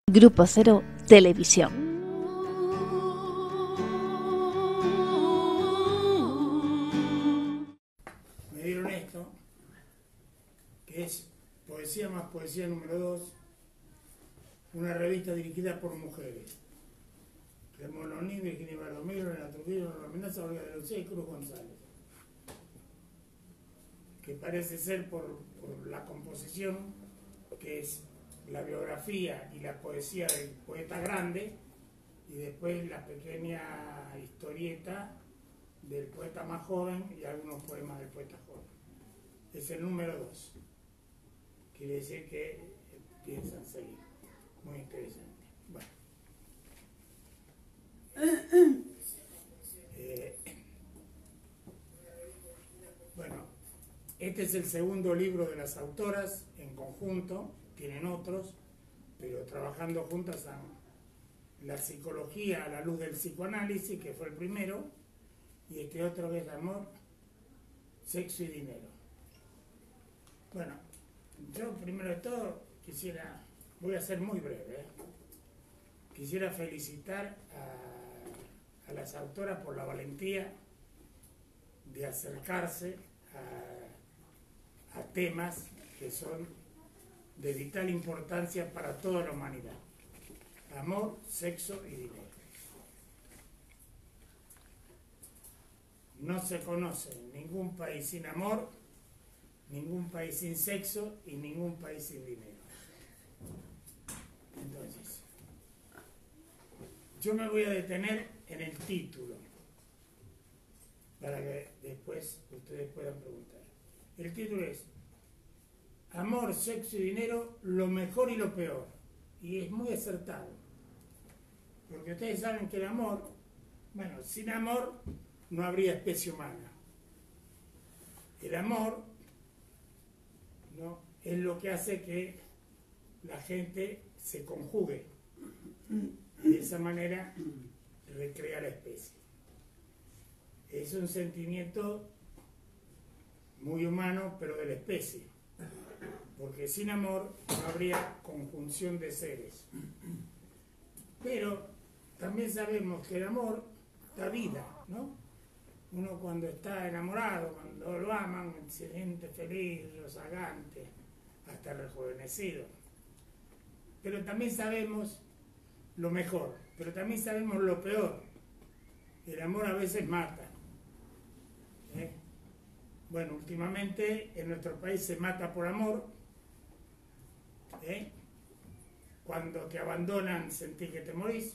Grupo Cero Televisión. Me dieron esto, que es Poesía más Poesía número 2, una revista dirigida por mujeres. Clemón O'Neill, Virginia Bardomiro, Elena Trujillo, Norma Mendoza, Olga de Lucía y Cruz González. Que parece ser por la composición, que es la biografía y la poesía del poeta grande, y después la pequeña historieta del poeta más joven y algunos poemas del poeta joven. Es el número 2. Quiere decir que piensan seguir. Muy interesante. Bueno, este es el segundo libro de las autoras en conjunto, tienen otros, pero trabajando juntas en la psicología a la luz del psicoanálisis, que fue el primero, y este otro que es Amor, Sexo y Dinero. Bueno, yo primero de todo voy a ser muy breve, quisiera felicitar a las autoras por la valentía de acercarse a temas que son de vital importancia para toda la humanidad. Amor, sexo y dinero. No se conoce ningún país sin amor, ningún país sin sexo y ningún país sin dinero. Entonces, yo me voy a detener en el título para que después ustedes puedan preguntar. El título es Amor, Sexo y Dinero, lo mejor y lo peor. Y es muy acertado. Porque ustedes saben que el amor, bueno, sin amor no habría especie humana. El amor, ¿no?, es lo que hace que la gente se conjugue. Y de esa manera recrea la especie. Es un sentimiento muy humano, pero de la especie. Porque sin amor no habría conjunción de seres. Pero también sabemos que el amor da vida, ¿no? Uno cuando está enamorado, cuando lo aman, se siente feliz, rozagante, hasta rejuvenecido. Pero también sabemos lo mejor, pero también sabemos lo peor. El amor a veces mata. Bueno, últimamente en nuestro país se mata por amor. Cuando te abandonan sentís que te morís.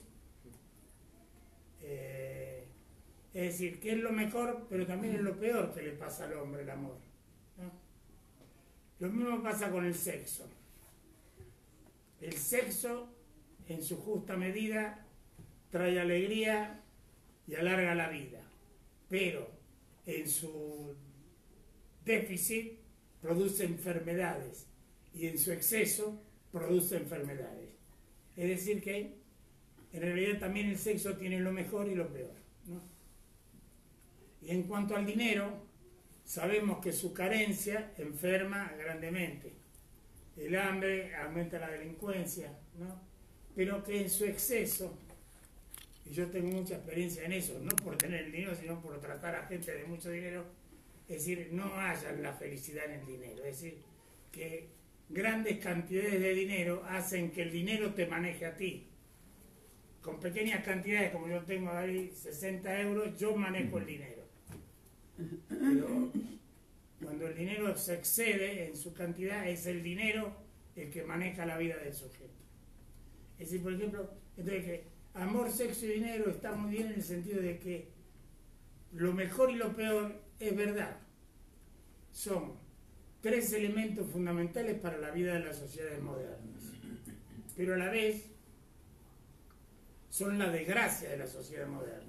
Es decir, que es lo mejor, pero también es lo peor que le pasa al hombre el amor, ¿no? Lo mismo pasa con el sexo. El sexo, en su justa medida, trae alegría y alarga la vida, pero en su déficit produce enfermedades y en su exceso produce enfermedades. Es decir que en realidad también el sexo tiene lo mejor y lo peor, ¿no? Y en cuanto al dinero, sabemos que su carencia enferma grandemente. El hambre aumenta la delincuencia, ¿no? Pero que en su exceso, y yo tengo mucha experiencia en eso, no por tener el dinero, sino por tratar a gente de mucho dinero, es decir, no hallan la felicidad en el dinero. Es decir, que grandes cantidades de dinero hacen que el dinero te maneje a ti. Con pequeñas cantidades, como yo tengo ahí 60 euros, yo manejo el dinero. Pero cuando el dinero se excede en su cantidad, es el dinero el que maneja la vida del sujeto. Es decir, por ejemplo, entonces que amor, sexo y dinero está muy bien en el sentido de que lo mejor y lo peor es verdad. Son tres elementos fundamentales para la vida de las sociedades modernas. Pero a la vez son la desgracia de la sociedad moderna.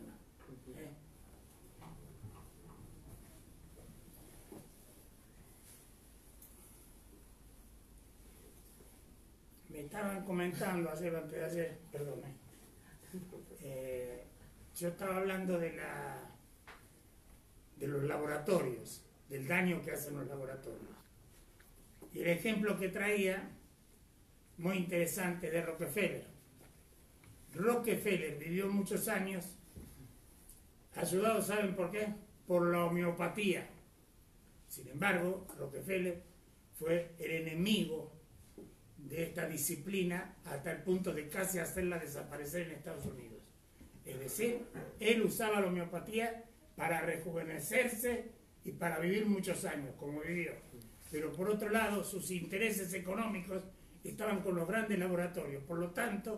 Me estaban comentando ayer o antes de ayer, perdón, yo estaba hablando de los laboratorios, del daño que hacen los laboratorios. Y el ejemplo que traía, muy interesante, de Rockefeller. Rockefeller vivió muchos años, ayudado, ¿saben por qué? Por la homeopatía. Sin embargo, Rockefeller fue el enemigo de esta disciplina hasta el punto de casi hacerla desaparecer en Estados Unidos. Es decir, él usaba la homeopatía para rejuvenecerse y para vivir muchos años, como vivió. Pero por otro lado, sus intereses económicos estaban con los grandes laboratorios. Por lo tanto,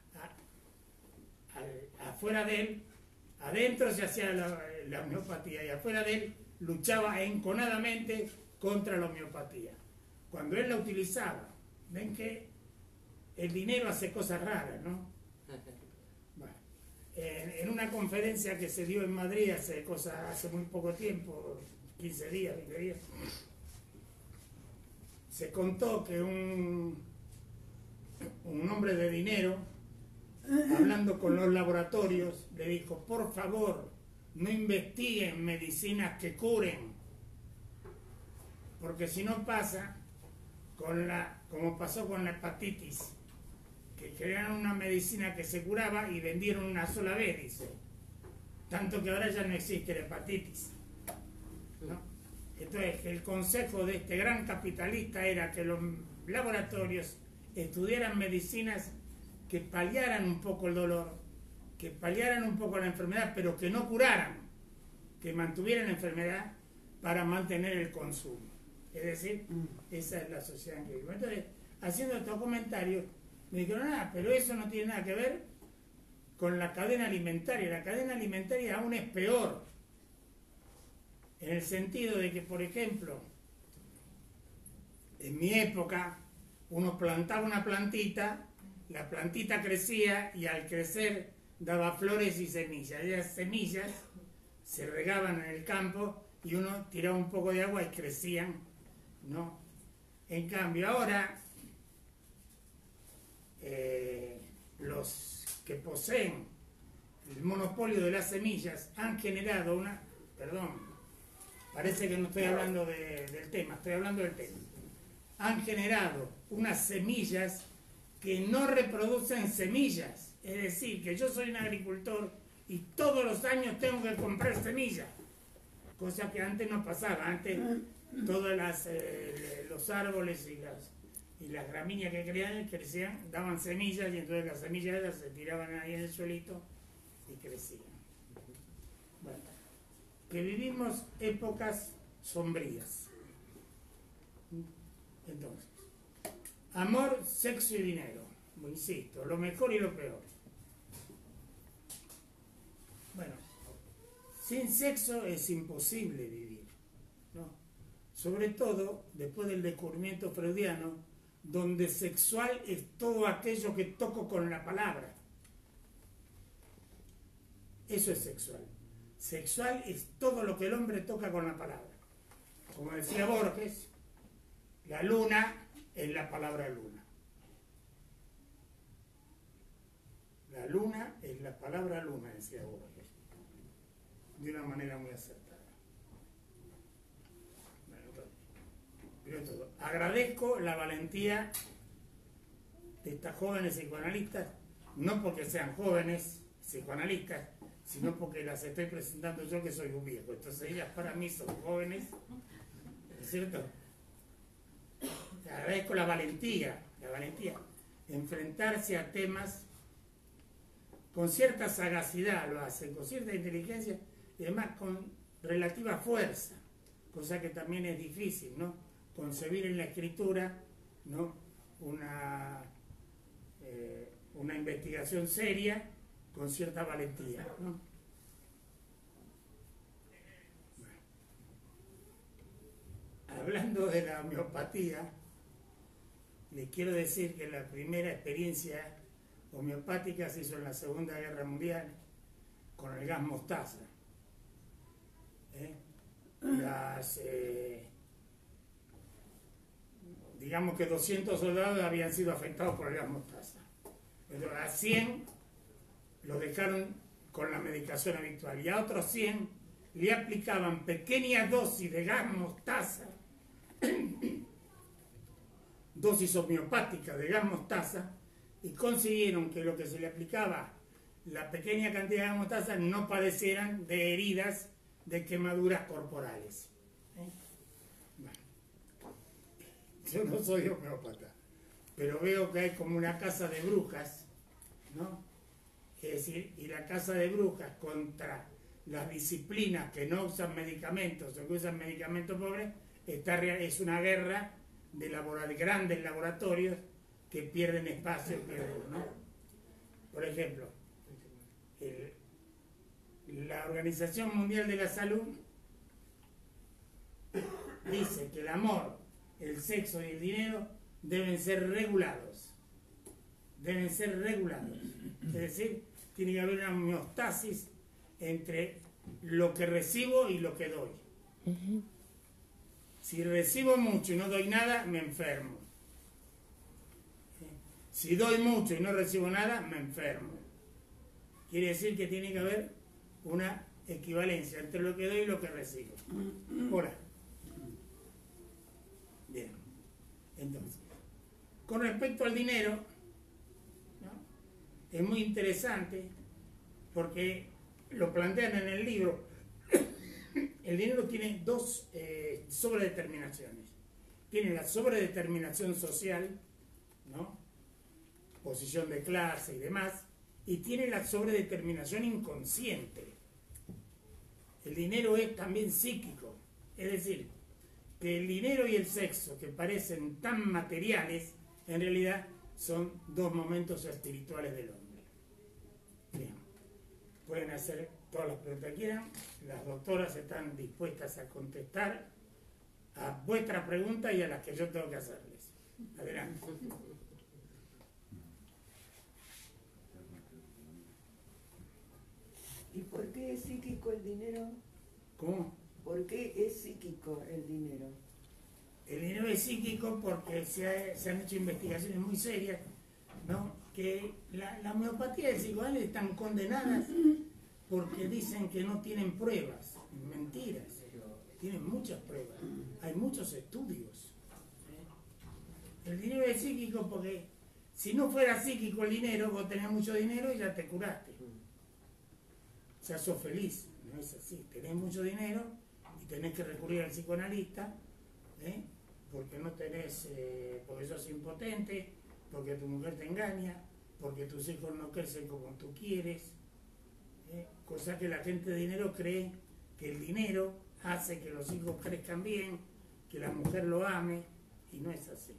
afuera de él, adentro se hacía la homeopatía y afuera de él luchaba enconadamente contra la homeopatía. Cuando él la utilizaba, ven que el dinero hace cosas raras, ¿no? Bueno, en una conferencia que se dio en Madrid hace muy poco tiempo, 15 días, 20 días, se contó que un hombre de dinero, hablando con los laboratorios, le dijo: por favor, no investiguen medicinas que curen, porque si no pasa como pasó con la hepatitis, que crearon una medicina que se curaba y vendieron una sola vez, dice, tanto que ahora ya no existe la hepatitis, ¿no? Entonces, el consejo de este gran capitalista era que los laboratorios estudiaran medicinas que paliaran un poco el dolor, que paliaran un poco la enfermedad, pero que no curaran, que mantuvieran la enfermedad para mantener el consumo. Es decir, esa es la sociedad en que vivimos. Entonces, haciendo estos comentarios, me dijeron: pero eso no tiene nada que ver con la cadena alimentaria. La cadena alimentaria aún es peor, en el sentido de que, por ejemplo, en mi época, uno plantaba una plantita, la plantita crecía y al crecer daba flores y semillas. Esas semillas se regaban en el campo y uno tiraba un poco de agua y crecían, ¿no? En cambio, ahora los que poseen el monopolio de las semillas han generado parece que no estoy hablando del tema, estoy hablando del tema. Han generado unas semillas que no reproducen semillas. Es decir, que yo soy un agricultor y todos los años tengo que comprar semillas, cosa que antes no pasaba. Antes todos los árboles y las gramíneas que crecían daban semillas, y entonces las semillas se tiraban ahí en el suelito y crecían. Bueno, que vivimos épocas sombrías. Entonces, amor, sexo y dinero. Insisto, lo mejor y lo peor. Bueno, sin sexo es imposible vivir, ¿no? Sobre todo después del descubrimiento freudiano, donde sexual es todo aquello que toco con la palabra. Eso es sexual. Sexual es todo lo que el hombre toca con la palabra. Como decía Borges, la luna es la palabra luna. La luna es la palabra luna, decía Borges, de una manera muy acertada. Bueno, todo. Agradezco la valentía de estas jóvenes psicoanalistas, no porque sean jóvenes psicoanalistas, sino porque las estoy presentando yo, que soy un viejo. Entonces ellas para mí son jóvenes, ¿no es cierto? Agradezco la valentía, enfrentarse a temas con cierta sagacidad, lo hacen, con cierta inteligencia y además con relativa fuerza, cosa que también es difícil, ¿no? Concebir en la escritura, ¿no? una investigación seria con cierta valentía, ¿no? Bueno. Hablando de la homeopatía, les quiero decir que la primera experiencia homeopática se hizo en la Segunda Guerra Mundial con el gas mostaza. Digamos que 200 soldados habían sido afectados por el gas mostaza. Pero a 100 los dejaron con la medicación habitual y a otros 100 le aplicaban pequeñas dosis de gas mostaza, dosis homeopáticas de gas mostaza, y consiguieron que lo que se le aplicaba, la pequeña cantidad de mostaza, no padecieran de heridas, de quemaduras corporales. Bueno, yo no soy homeópata, pero veo que hay como una casa de brujas, ¿no? Es decir, y la casa de brujas contra las disciplinas que no usan medicamentos o que usan medicamentos pobres, es una guerra de grandes laboratorios que pierden espacio, ¿no? Por ejemplo, la Organización Mundial de la Salud dice que el amor, el sexo y el dinero deben ser regulados. Deben ser regulados. Es decir, tiene que haber una homeostasis entre lo que recibo y lo que doy. Si recibo mucho y no doy nada, me enfermo. Si doy mucho y no recibo nada, me enfermo. Quiere decir que tiene que haber una equivalencia entre lo que doy y lo que recibo. Hola. Bien. Entonces, con respecto al dinero, ¿no? Es muy interesante porque lo plantean en el libro. El dinero tiene dos sobredeterminaciones. Tiene la sobredeterminación social, ¿no? Posición de clase y demás, y tiene la sobredeterminación inconsciente. El dinero es también psíquico, es decir, que el dinero y el sexo, que parecen tan materiales, en realidad son dos momentos espirituales del hombre. Bien, pueden hacer todas las preguntas que quieran, las doctoras están dispuestas a contestar a vuestra pregunta y a las que yo tengo que hacerles. Adelante. ¿Y por qué es psíquico el dinero? ¿Cómo? ¿Por qué es psíquico el dinero? El dinero es psíquico porque se han hecho investigaciones muy serias, ¿no? Que la homeopatía y el psicoanálisis están condenadas porque dicen que no tienen pruebas. Mentiras. Tienen muchas pruebas. Hay muchos estudios. El dinero es psíquico porque si no fuera psíquico el dinero, vos tenés mucho dinero y ya te curaste. O sea, sos feliz. No es así. Tenés mucho dinero y tenés que recurrir al psicoanalista, porque no tenés, porque sos impotente, porque tu mujer te engaña, porque tus hijos no crecen como tú quieres. Cosa que la gente de dinero cree que el dinero hace que los hijos crezcan bien, que la mujer lo ame, y no es así.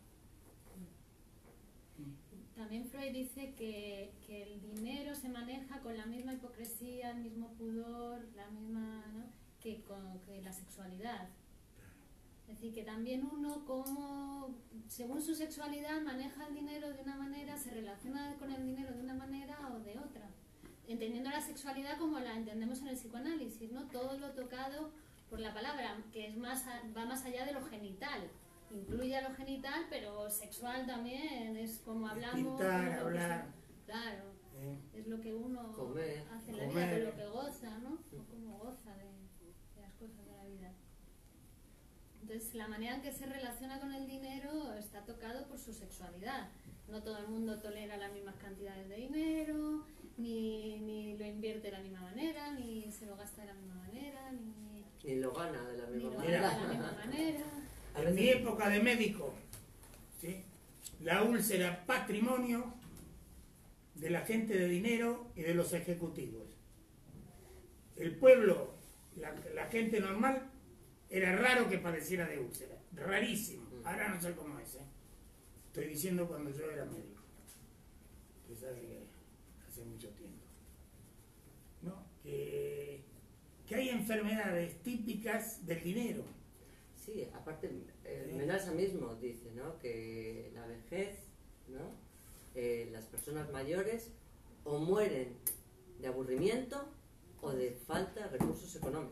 También Freud dice que el dinero se maneja con la misma hipocresía, el mismo pudor, la misma, ¿no? que la sexualidad. Es decir, que también uno, como según su sexualidad, maneja el dinero de una manera, se relaciona con el dinero de una manera o de otra, entendiendo la sexualidad como la entendemos en el psicoanálisis, ¿no? Todo lo tocado por la palabra, que es va más allá de lo genital. Incluye a lo genital, pero sexual también, es como hablamos. Pintar, hablar. Claro, es lo que uno Comer. hace en la vida, de lo que goza, ¿no? O cómo goza de las cosas de la vida. Entonces, la manera en que se relaciona con el dinero está tocado por su sexualidad. No todo el mundo tolera las mismas cantidades de dinero, ni lo invierte de la misma manera, ni se lo gasta de la misma manera, ni lo gana de la misma manera. En mi época de médico, ¿sí? La úlcera era patrimonio de la gente de dinero y de los ejecutivos. El pueblo, la gente normal, era raro que padeciera de úlcera, rarísimo. Ahora no sé cómo es, Estoy diciendo cuando yo era médico, que sabe hace mucho tiempo, ¿no? Que hay enfermedades típicas del dinero. Sí, aparte, Menasa mismo dice, ¿no? Que la vejez, ¿no? Las personas mayores o mueren de aburrimiento o de falta de recursos económicos.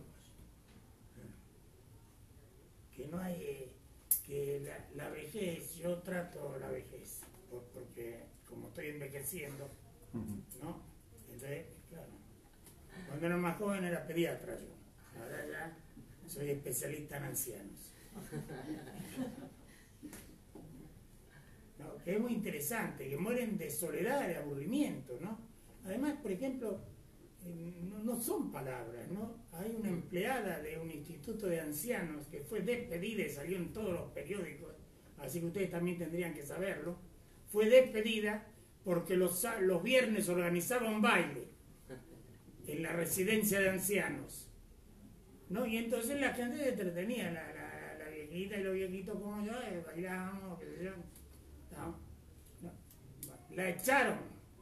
Que no hay, que la vejez, yo trato la vejez, porque como estoy envejeciendo, ¿no? Entonces, claro, cuando era más joven era pediatra yo, ahora ya soy especialista en ancianos. No, es muy interesante, que mueren de soledad, de aburrimiento, ¿no? Además, por ejemplo, no son palabras, ¿no? Hay una empleada de un instituto de ancianos que fue despedida y salió en todos los periódicos, así que ustedes también tendrían que saberlo. Fue despedida porque los viernes organizaba un baile en la residencia de ancianos, ¿no? Y entonces la gente se entretenía, la viejita y los viejitos como yo, bailábamos, qué sé yo. No. La echaron.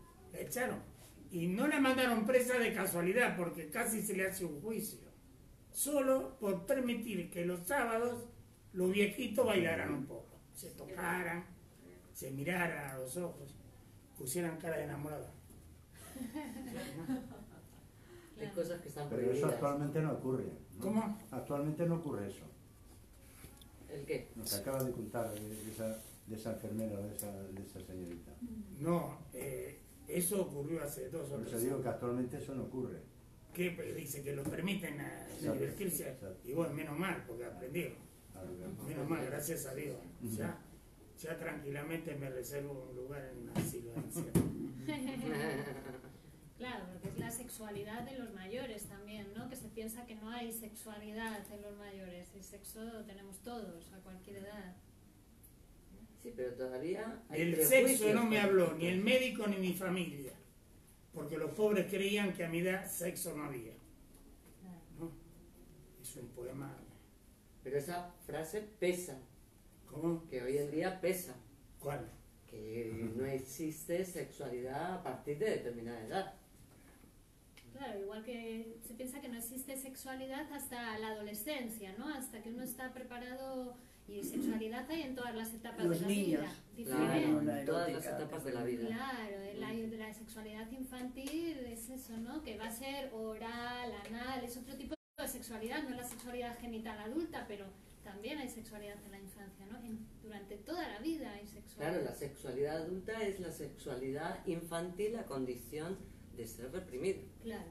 Y no la mandaron presa de casualidad, porque casi se le hace un juicio. Solo por permitir que los sábados los viejitos bailaran un poco, se tocaran, se miraran a los ojos, pusieran cara de enamorada. Hay cosas que están Pero eso prohibidas. actualmente no ocurre, ¿no? ¿Cómo? Actualmente no ocurre eso. ¿El qué? Lo que acaba de contar de esa enfermera, de esa señorita. No, eso ocurrió hace 2 o Por 3 eso digo años. que actualmente eso no ocurre. ¿Qué dice? Que lo permiten a Exacto, divertirse. exacto. Y bueno, menos mal, porque aprendieron. Claro que- Menos mal, gracias a Dios. Ujú. Ya tranquilamente me reservo un lugar en un asilo de ancianos. Claro, porque es la sexualidad de los mayores también, ¿no? Que se piensa que no hay sexualidad en los mayores. El sexo lo tenemos todos, a cualquier edad. Sí, pero todavía hay El prejuicios sexo no me con habló respecto. ni el médico ni mi familia, porque los pobres creían que a mi edad sexo no había. Claro. ¿No? Es un poema. Pero esa frase pesa, ¿Cómo? que hoy en día pesa, ¿Cuál? que no existe sexualidad a partir de determinada edad. Claro, igual que se piensa que no existe sexualidad hasta la adolescencia, ¿no? Hasta que uno está preparado, y sexualidad hay en todas las etapas Los de la niños. vida. Claro, Diferente. en todas las erótica. etapas de la vida. Claro, la sexualidad infantil es eso, ¿no? Que va a ser oral, anal, es otro tipo de sexualidad, no es la sexualidad genital adulta, pero también hay sexualidad en la infancia, ¿no? Durante toda la vida hay sexualidad. Claro, la sexualidad adulta es la sexualidad infantil a condición de ser reprimida. Claro,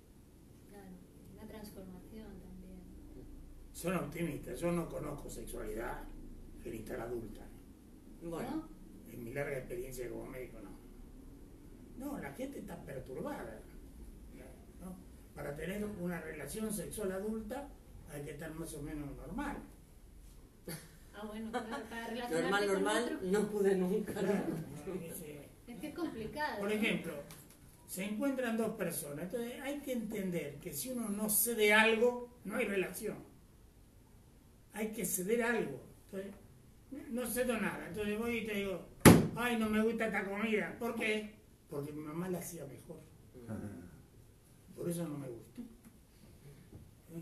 la transformación también. Son optimistas. Yo no conozco sexualidad genital adulta. Bueno, En mi larga experiencia como médico, no. No, la gente está perturbada. ¿No? Para tener una relación sexual adulta hay que estar más o menos normal. Ah, bueno, claro, para relacionarte con normal, otro. no pude nunca. ¿no? Claro, Es que es complicado. por ¿no? ejemplo, se encuentran 2 personas, entonces hay que entender que si uno no cede algo, no hay relación. Hay que ceder algo. Entonces, no cedo nada, entonces voy y te digo, ay, no me gusta esta comida. ¿Por qué? Porque mi mamá la hacía mejor. Por eso no me gusta. ¿Eh?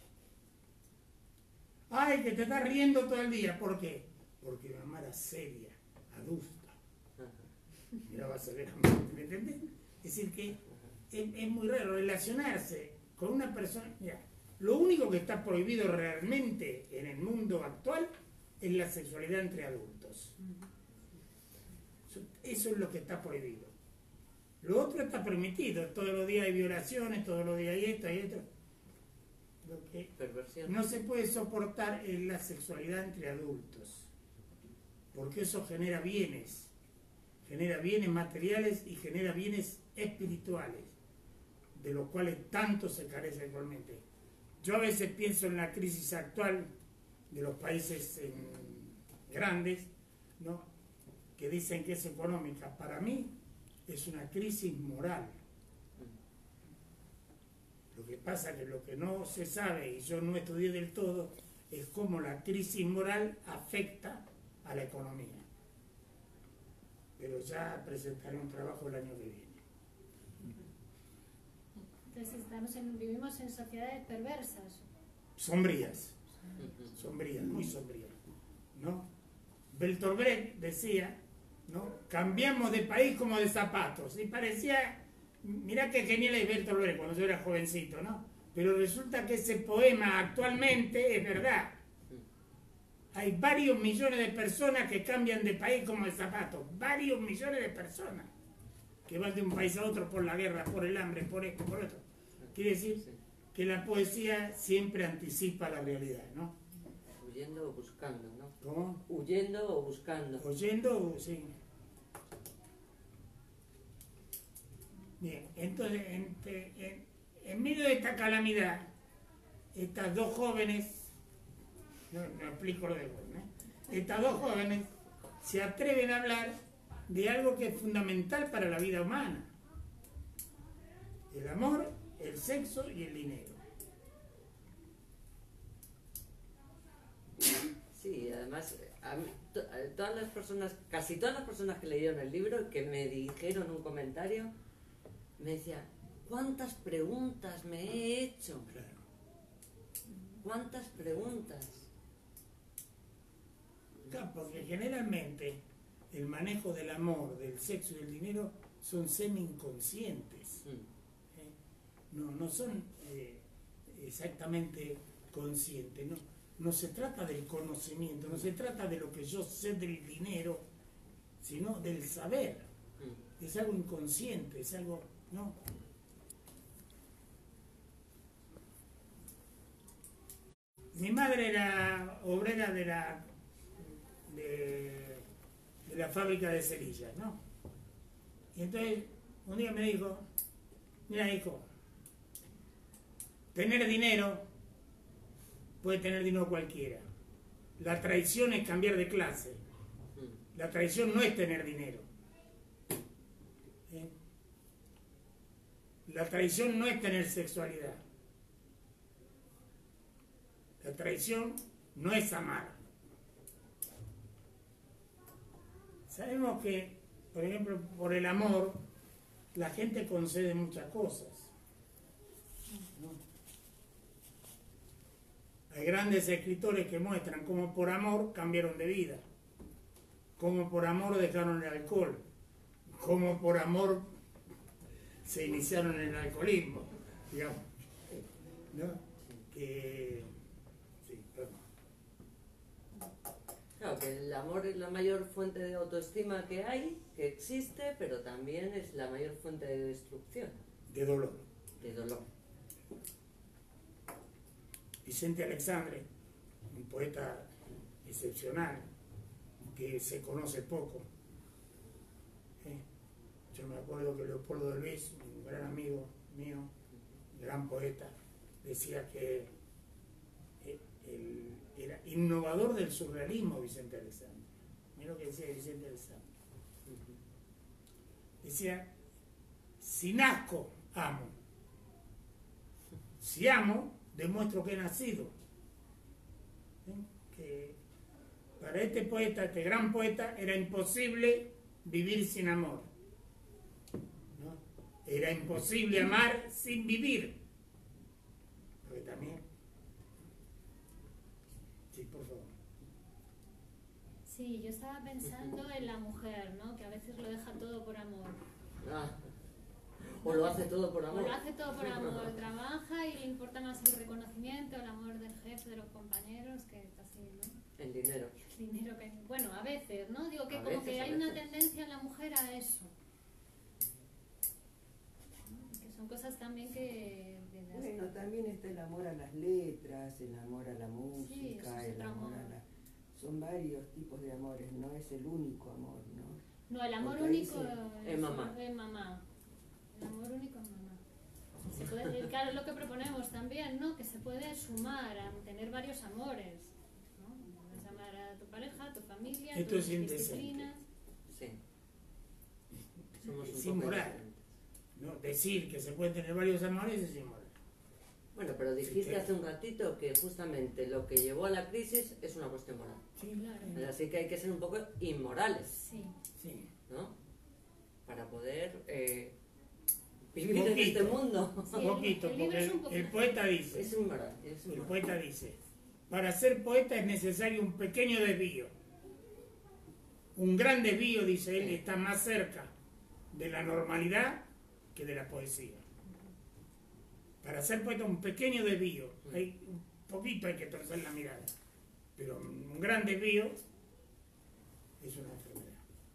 Ay, que te estás riendo todo el día. ¿Por qué? Porque mi mamá era seria, adusta. Miraba severamente, ¿me entendés? Es decir, que es muy raro relacionarse con una persona. Mira, lo único que está prohibido realmente en el mundo actual es la sexualidad entre adultos. Eso es lo que está prohibido. Lo otro está permitido. Todos los días hay violaciones, todos los días hay esto, hay esto. Lo que Perversión. no se puede soportar es la sexualidad entre adultos, porque eso genera bienes materiales y genera bienes espirituales, de los cuales tanto se carece actualmente. Yo a veces pienso en la crisis actual de los países grandes, ¿no? Que dicen que es económica. Para mí es una crisis moral. Lo que pasa que lo que no se sabe, y yo no estudié del todo, es cómo la crisis moral afecta a la economía. Pero ya presentaré un trabajo el año que viene. Entonces vivimos en sociedades perversas. Sombrías, muy sombrías, ¿no? Bertolt Brecht decía, ¿no? Cambiamos de país como de zapatos. Y parecía, mirá qué genial es Bertolt Brecht cuando yo era jovencito, ¿no? Pero resulta que ese poema actualmente es verdad. Hay varios millones de personas que cambian de país como de zapatos. Varios millones de personas que van de un país a otro por la guerra, por el hambre, por esto, por otro. Quiere decir que la poesía siempre anticipa la realidad, ¿no? huyendo o buscando, ¿no? ¿Cómo? Huyendo o buscando. Oyendo, sí. Bien, entonces, en medio de esta calamidad, estas dos jóvenes, no explico lo de vos, ¿no? Estas dos jóvenes se atreven a hablar de algo que es fundamental para la vida humana: el amor, el sexo y el dinero. Sí, además, todas las personas, casi todas las personas que leyeron el libro, que me dijeron un comentario, me decían, ¿cuántas preguntas me he hecho? Claro. ¿Cuántas preguntas? Claro, porque generalmente el manejo del amor, del sexo y del dinero son semi-inconscientes. No son exactamente conscientes. No se trata del conocimiento, no se trata de lo que yo sé del dinero, sino del saber. Es algo inconsciente, es algo... ¿no? Mi madre era obrera de la fábrica de cerillas, ¿no? Y entonces un día me dijo, mira hijo, tener dinero puede tener dinero cualquiera. La traición es cambiar de clase. La traición no es tener dinero. La traición no es tener sexualidad. La traición no es amar. Sabemos que, por ejemplo, por el amor, la gente concede muchas cosas, ¿no? Hay grandes escritores que muestran cómo por amor cambiaron de vida, cómo por amor dejaron el alcohol, cómo por amor se iniciaron en el alcoholismo, digamos, ¿no? Que... sí, perdón. Claro, que el amor es la mayor fuente de autoestima que hay, que existe, pero también es la mayor fuente de destrucción, De dolor. de dolor. Vicente Alexandre, un poeta excepcional, que se conoce poco. Yo me acuerdo que Leopoldo de Luis, un gran amigo mío, gran poeta, decía que era innovador del surrealismo Vicente Alexandre. Mira lo que decía Vicente Alexandre. Decía, si nazco, amo. Si amo, demuestro que he nacido. Que para este poeta, este gran poeta, era imposible vivir sin amor, ¿no? Era imposible amar sin vivir. Porque también... Sí, por favor. Sí, yo estaba pensando en la mujer, ¿no? Que a veces lo deja todo por amor. O lo hace todo por amor. O lo hace todo por amor, trabaja y le importa más el reconocimiento, el amor del jefe, de los compañeros, que casi, ¿no? El dinero. El dinero que... Bueno, a veces, ¿no? Digo que A como veces, que a hay una veces. tendencia en la mujer a eso. ¿No? Que son cosas también que... Bueno, también está el amor a las letras, el amor a la Sí, música, eso es el otro amor amor. a la... Son varios tipos de amores, no es el único amor, ¿no? No, el amor Porque ahí único es mamá. Es mamá. El amor único es mamá. Se puede, claro, es lo que proponemos también, ¿no? Que se puede sumar a tener varios amores, ¿no? Puedes amar a tu pareja, a tu familia, Esto tus es indecente. disciplinas. Sí. Somos Es un poco inmoral. diferentes. ¿No? Decir que se puede tener varios amores es inmoral. Bueno, pero dijiste Sí, claro. hace un ratito que justamente lo que llevó a la crisis es una cuestión moral. Sí, Claro. Así que hay que ser un poco inmorales, Sí. sí. ¿no? Para poder vivir en Poquito. este mundo. Sí, Un poquito, el libro porque es un poco- el poeta dice, Es inmoral. Es el inmoral. poeta dice, para ser poeta es necesario un pequeño desvío. Un gran desvío, dice él, está más cerca de la normalidad que de la poesía. Para ser poeta un pequeño desvío, un poquito hay que torcer la mirada, pero un gran desvío es una enfermedad.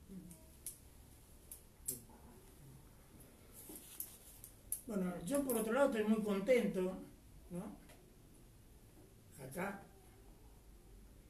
Bueno, yo por otro lado estoy muy contento, ¿no? Acá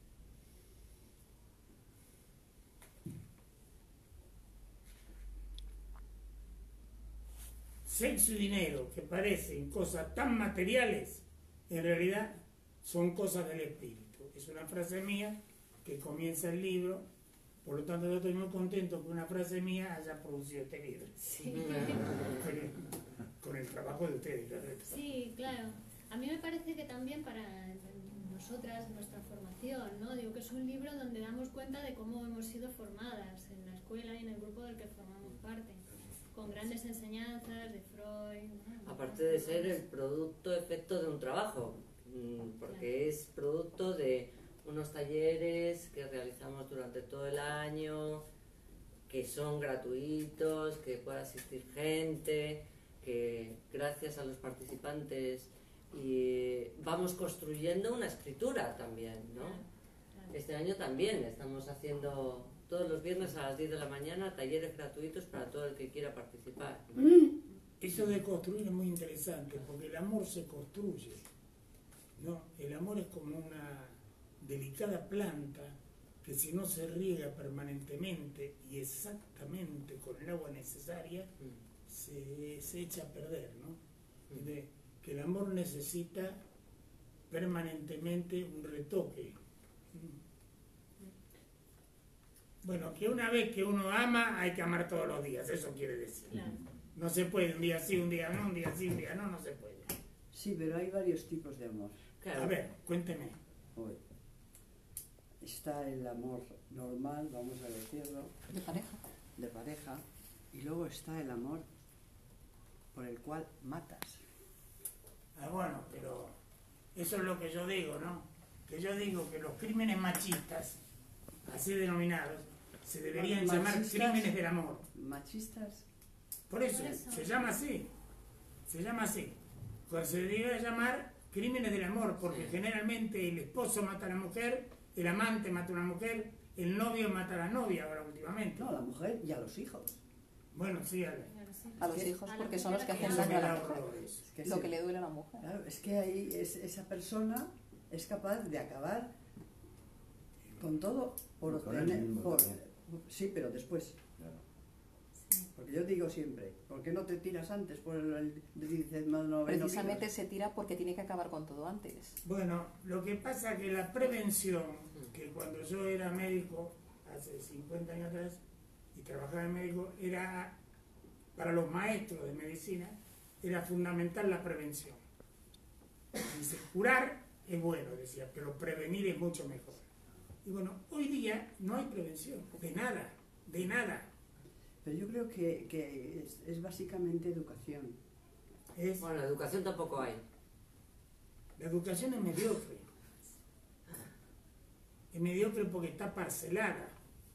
sexo y dinero, que parecen cosas tan materiales, en realidad son cosas del espíritu. Es una frase mía que comienza el libro, por lo tanto yo estoy muy contento que una frase mía haya producido este libro. Sí. Con el trabajo de ustedes. Sí, claro. A mí me parece que también para nosotras, nuestra formación, ¿no? Digo que es un libro donde damos cuenta de cómo hemos sido formadas en la escuela y en el grupo del que formamos parte, con grandes enseñanzas de Freud, ¿no? Aparte de ser el producto efecto de un trabajo, porque es producto de unos talleres que realizamos durante todo el año, que son gratuitos, que puede asistir gente, que gracias a los participantes vamos construyendo una escritura también, ¿no? Claro. Este año también estamos haciendo todos los viernes a las 10 de la mañana talleres gratuitos para todo el que quiera participar. Eso de construir es muy interesante, porque el amor se construye, ¿no? El amor es como una delicada planta que si no se riega permanentemente y exactamente con el agua necesaria, se echa a perder, ¿no? Que el amor necesita permanentemente un retoque. Bueno, que una vez que uno ama, hay que amar todos los días, eso quiere decir. Claro. No se puede, un día sí, un día no, un día sí, un día no, no se puede. Sí, pero hay varios tipos de amor. Claro. A ver, cuénteme. Hoy. Está el amor normal, vamos a decirlo, de pareja, y luego está el amor por el cual matas. Ah, bueno, pero eso es lo que yo digo, ¿no? Que yo digo que los crímenes machistas, así denominados, se deberían llamar crímenes del amor. Machistas. Por eso, Por eso. se llama así. Se llama así. Pues se debería llamar crímenes del amor, porque Sí. generalmente el esposo mata a la mujer, el amante mata a una mujer, el novio mata a la novia ahora últimamente. No, a la mujer y a los hijos. Bueno, sí, Ale. Claro, sí. A los Es que- hijos, a la porque son los que mujer hacen Eso daño me a la da mujer. horror, eso. Es que Lo sí. que le duele a la mujer. Claro, es que ahí esa persona es capaz de acabar con todo por Con él obtener. mismo también. Sí, pero después. Claro. Sí. Porque yo digo siempre, ¿por qué no te tiras antes por el dices más noveno? Precisamente se tira porque tiene que acabar con todo antes. Bueno, lo que pasa es que la prevención, que cuando yo era médico, hace 50 años atrás, y trabajaba en médico, era, para los maestros de medicina, era fundamental la prevención. Dice, curar es bueno, decía, pero prevenir es mucho mejor. Y bueno, hoy día no hay prevención, de nada, de nada. Pero yo creo que es básicamente educación. Es, Bueno, educación tampoco hay. la educación es mediocre. Es mediocre porque está parcelada,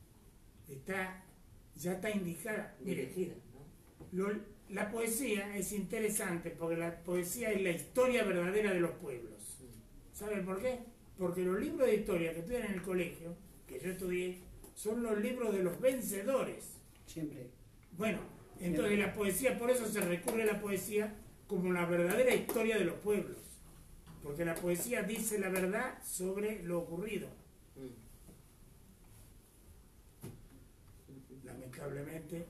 ya está indicada. Mire, Dirigida, ¿no? la poesía es interesante porque la poesía es la historia verdadera de los pueblos. ¿Saben por qué? Porque los libros de historia que estudian en el colegio, que yo estudié, son los libros de los vencedores. Siempre. Bueno, entonces la poesía, por eso se recurre a la poesía como la verdadera historia de los pueblos. Porque la poesía dice la verdad sobre lo ocurrido. Lamentablemente,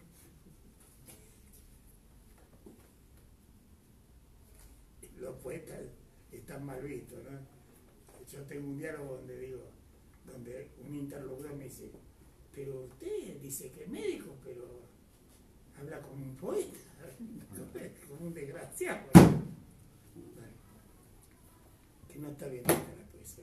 los poetas están mal vistos, ¿no? Yo tengo un diálogo donde un interlocutor me dice, pero usted dice que es médico, pero habla como un poeta, como un desgraciado. Bueno, que no está bien hecha la poesía.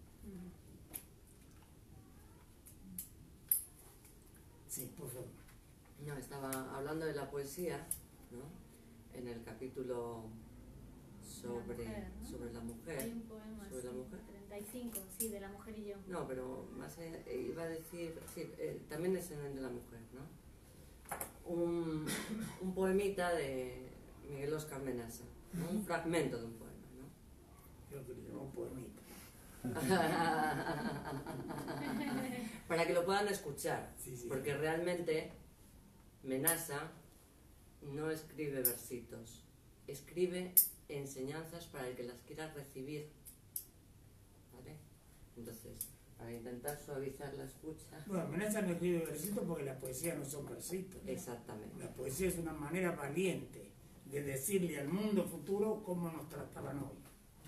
Sí, por favor. No, estaba hablando de la poesía, ¿no? En el capítulo sobre la mujer. Hay un poema sobre la sí, mujer. 35, sí, de la mujer y yo. No, pero más allá, iba a decir, sí, también es en el de la mujer, ¿no? Un poemita de Miguel Óscar Menasa, ¿no? Un fragmento de un poema, ¿no? Creo que le llamó poemita. Para que lo puedan escuchar, Sí, sí. porque realmente Menasa no escribe versitos, escribe enseñanzas para el que las quiera recibir, ¿vale? Entonces, para intentar suavizar la escucha, Bueno, Menasa no escribe versitos porque la poesía no son versitos. exactamente. La poesía es una manera valiente de decirle al mundo futuro cómo nos trataban hoy.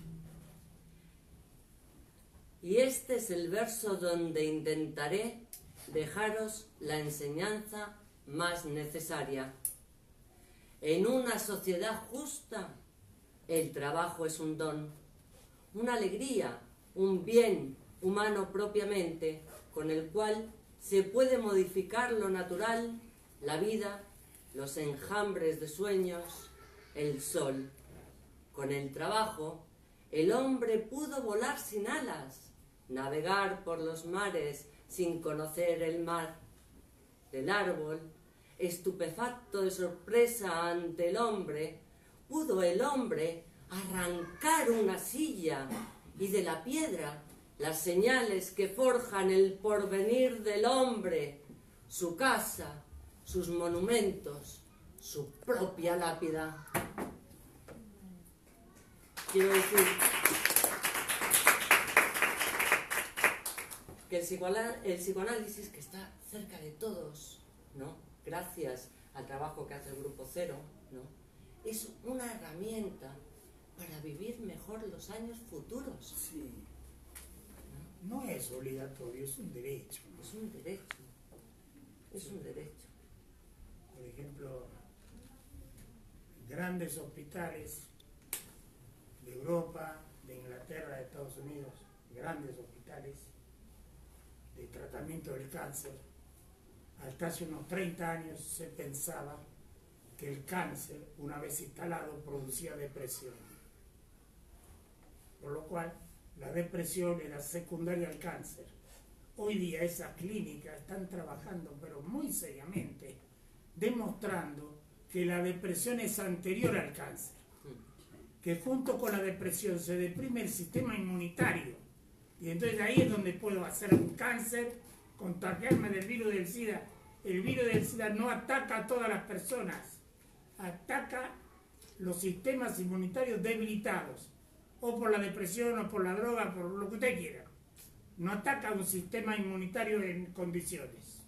Y este es el verso donde intentaré dejaros la enseñanza más necesaria. En una sociedad justa, el trabajo es un don, una alegría, un bien humano propiamente, con el cual se puede modificar lo natural, la vida, los enjambres de sueños, el sol. Con el trabajo, el hombre pudo volar sin alas, navegar por los mares sin conocer el mar. Del árbol, estupefacto de sorpresa ante el hombre, pudo el hombre arrancar una silla, y de la piedra las señales que forjan el porvenir del hombre, su casa, sus monumentos, su propia lápida. Quiero decir que el psicoanálisis, que está cerca de todos, ¿no?, gracias al trabajo que hace el Grupo Cero, ¿no?, es una herramienta para vivir mejor los años futuros. Sí. No es obligatorio, es un derecho, ¿no? Es un derecho. Es un derecho. Por ejemplo, grandes hospitales de Europa, de Inglaterra, de Estados Unidos, grandes hospitales de tratamiento del cáncer. Hasta hace unos 30 años se pensaba que el cáncer, una vez instalado, producía depresión. Por lo cual, la depresión era secundaria al cáncer. Hoy día esas clínicas están trabajando, pero muy seriamente, demostrando que la depresión es anterior al cáncer. Que junto con la depresión se deprime el sistema inmunitario. Y entonces ahí es donde puedo hacer un cáncer, contagiarme del virus del SIDA. El virus del SIDA no ataca a todas las personas, ataca los sistemas inmunitarios debilitados, o por la depresión, o por la droga, por lo que usted quiera. No ataca a un sistema inmunitario en condiciones.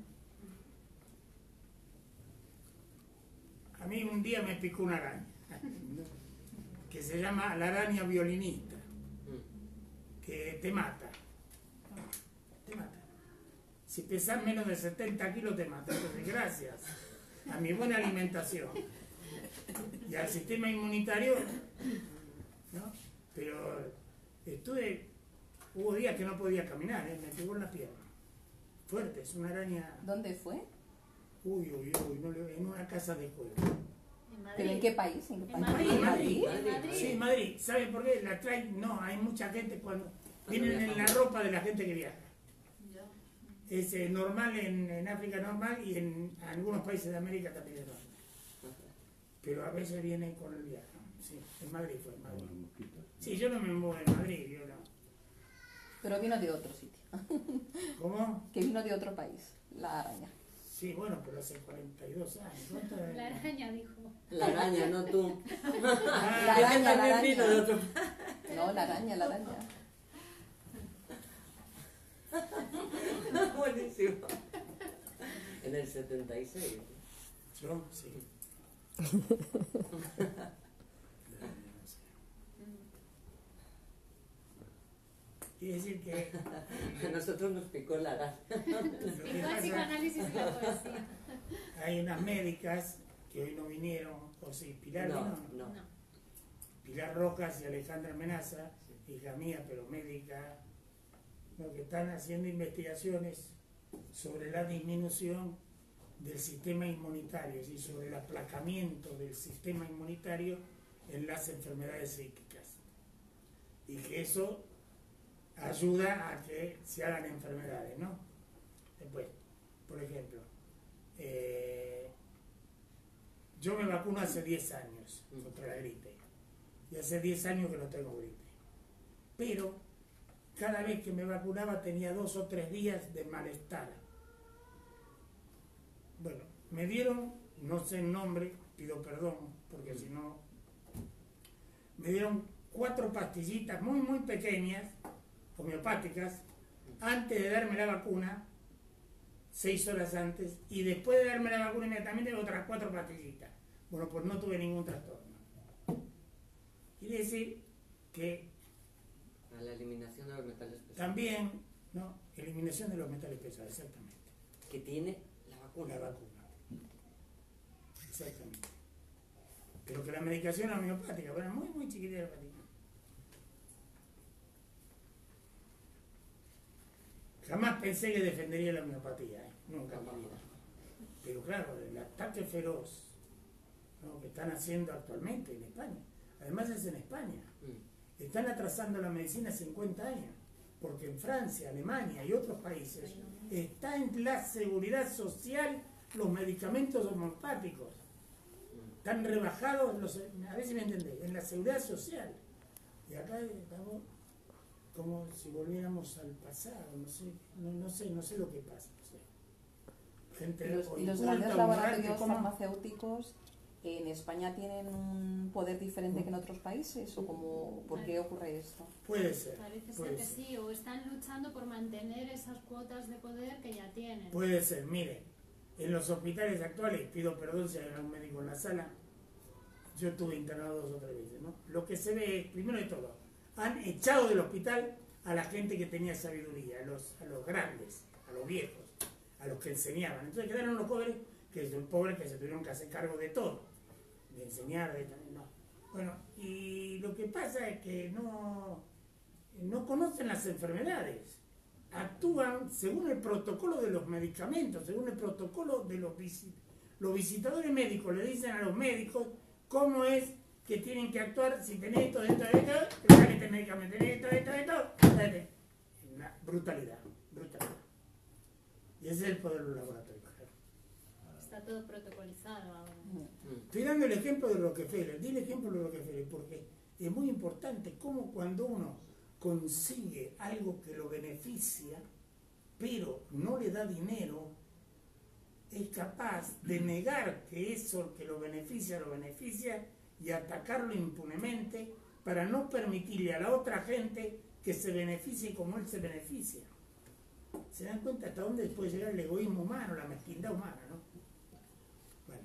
A mí un día me picó una araña, que se llama la araña violinista, que te mata. Te mata. Si pesas menos de 70 kilos te mata. Entonces, gracias a mi buena alimentación y al sistema inmunitario, ¿no? Pero hubo días que no podía caminar, me pegó en la pierna. Fuerte, es una araña. ¿Dónde fue? Uy, en una casa de juego. En Madrid. ¿Pero en qué país? ¿En qué En país? Madrid. ¿En Madrid. Sí, Madrid. ¿Saben por qué? La traen, no, hay mucha gente cuando vienen en la ropa de la gente que viaja. Es normal en África, normal, y en algunos países de América también es normal. Pero a veces vienen con el viaje. Sí, en Madrid fue, en Madrid. Sí, yo no me muevo en Madrid, yo no. Pero vino de otro sitio. ¿Cómo? Que vino de otro país, la araña. Sí, bueno, pero hace 42 años. ¿Cuánto de- La araña dijo. La araña, no tú. La Es que araña, la también vino de araña. otro. No, la araña, la araña. Buenísimo. En el 76. Yo, sí. Quiere decir que A nosotros nos picó la araña. lo que Picó el pasa, psicoanálisis y la poesía. hay unas médicas que hoy no vinieron, o sí, Pilar vino, No. Pilar Rojas y Alejandra Menaza, hija mía, pero médica, ¿no?, que están haciendo investigaciones sobre la disminución del sistema inmunitario y sobre el aplacamiento del sistema inmunitario en las enfermedades psíquicas. Y que eso ayuda a que se hagan enfermedades, ¿no? Después, por ejemplo, yo me vacuno hace 10 años contra la gripe. Y hace 10 años que no tengo gripe. Pero cada vez que me vacunaba tenía 2 o 3 días de malestar. Bueno, me dieron, no sé el nombre, pido perdón, porque si no... Me dieron 4 pastillitas muy, muy pequeñas, homeopáticas, antes de darme la vacuna, 6 horas antes, y después de darme la vacuna inmediatamente otras 4 pastillitas. Bueno, pues no tuve ningún trastorno. Quiere decir que A la eliminación de los metales pesados. también, ¿no? Eliminación de los metales pesados, exactamente. Que tiene la vacuna. La vacuna. Exactamente. Pero que la medicación es homeopática, bueno, muy, muy chiquitita la patita. Jamás pensé que defendería la homeopatía, nunca en mi vida. Pero claro, el ataque feroz, ¿no?, que están haciendo actualmente en España, además es en España, están atrasando la medicina 50 años, porque en Francia, Alemania y otros países está en la seguridad social los medicamentos homeopáticos. Están rebajados, a ver si me entendéis, en la seguridad social. Y acá estamos como si volviéramos al pasado, no sé lo que pasa. No sé. Gente Y los oculta, grandes ignorante, laboratorios ¿cómo? farmacéuticos en España tienen un poder diferente que en otros países, o cómo, ¿por qué ocurre esto? Puede ser. Parece puede ser que ser. sí, o están luchando por mantener esas cuotas de poder que ya tienen. Puede ser, mire, en los hospitales actuales, pido perdón si hay algún médico en la sala, yo estuve internado 2 o 3 veces, ¿no? Lo que se ve es, primero de todo, han echado del hospital a la gente que tenía sabiduría, a los grandes, a los viejos, a los que enseñaban. Entonces quedaron los pobres, que son pobres que se tuvieron que hacer cargo de todo, de enseñar, no. Bueno, y lo que pasa es que no conocen las enfermedades. Actúan según el protocolo de los medicamentos, según el protocolo de los visitadores médicos. Le dicen a los médicos cómo es que tienen que actuar si tenés esto, dale este medicamento, tenés esto, dale. Una brutalidad. Y ese es el poder de los laboratorios. Está todo protocolizado ahora. Estoy dando el ejemplo de Rockefeller, di el ejemplo de Rockefeller, porque es muy importante cómo cuando uno consigue algo que lo beneficia, pero no le da dinero, es capaz de negar que eso que lo beneficia y atacarlo impunemente para no permitirle a la otra gente que se beneficie como él se beneficia. ¿Se dan cuenta hasta dónde puede llegar el egoísmo humano, la mezquindad humana, no? Bueno.